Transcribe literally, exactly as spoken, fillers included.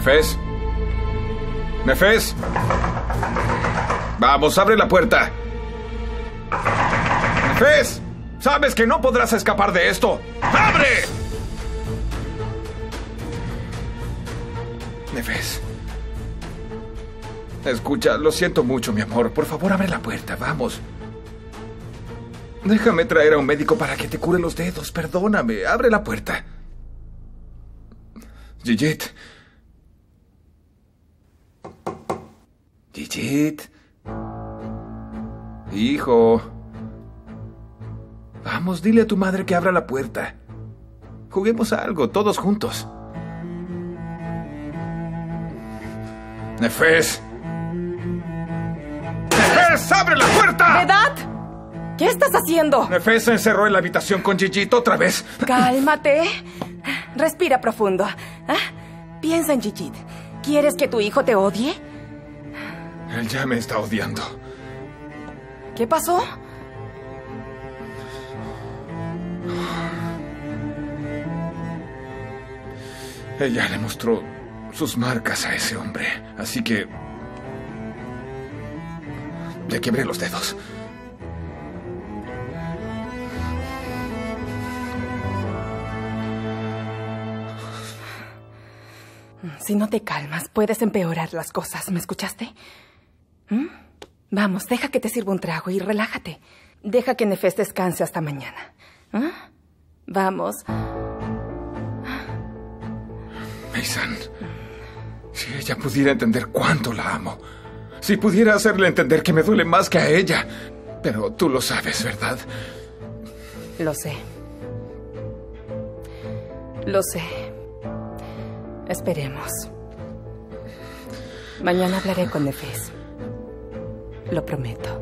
Nefes. Nefes. Vamos, abre la puerta. Nefes. Sabes que no podrás escapar de esto. ¡Abre! Nefes. Escucha, lo siento mucho, mi amor. Por favor, abre la puerta. Vamos. Déjame traer a un médico para que te cure los dedos. Perdóname. Abre la puerta. Gigit. Gigit. Hijo. Vamos, dile a tu madre que abra la puerta. Juguemos a algo, todos juntos. Nefes. ¡Nefes, abre la puerta! ¿Vedat? ¿Qué estás haciendo? Nefes se encerró en la habitación con Gigit otra vez. Cálmate. Respira profundo. ¿Ah? Piensa en Gigit. ¿Quieres que tu hijo te odie? Él ya me está odiando. ¿Qué pasó? Ella le mostró sus marcas a ese hombre, así que le quebré los dedos. Si no te calmas, puedes empeorar las cosas. ¿Me escuchaste? ¿Mm? Vamos, deja que te sirva un trago y relájate. Deja que Nefes descanse hasta mañana. ¿Ah? Vamos. Maysan, si ella pudiera entender cuánto la amo. Si pudiera hacerle entender que me duele más que a ella. Pero tú lo sabes, ¿verdad? Lo sé. Lo sé. Esperemos. Mañana hablaré con Nefes. Lo prometo.